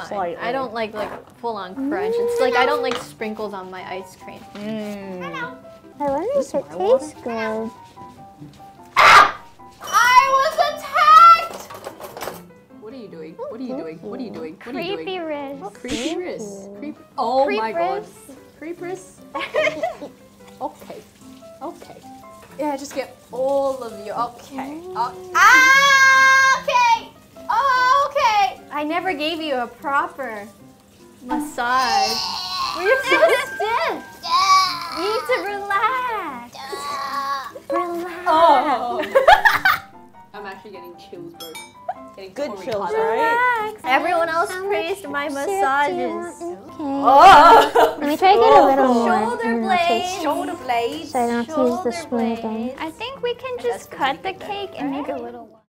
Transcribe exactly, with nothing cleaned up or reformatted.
fine. Slightly. I don't like like full on crunch. It's like I don't like sprinkles on my ice cream. Mm. I wonder if it tastes good. I was attacked! What are you doing? What are you doing? What are you doing? What are you Creepy doing? wrist. Creepy wrist. Creep. Oh my god. Creepers. Creepers. Okay. Okay. Yeah, just get all of you. Okay. Oh. Ah, okay. Oh, okay. I never gave you a proper massage. You're so stiff. You need to relax. Relax. Oh. I'm actually getting chills, bro. Getting Good Tori chills, Cotton. right? Relax. Everyone else praised my massages. Okay. Oh. Let me try to get a little more. Shoulder and then I'll blades. taste it. Shoulder blades. So I don't have to use the Shoulder spoon again. blades. I think we can just cut the cake and make a little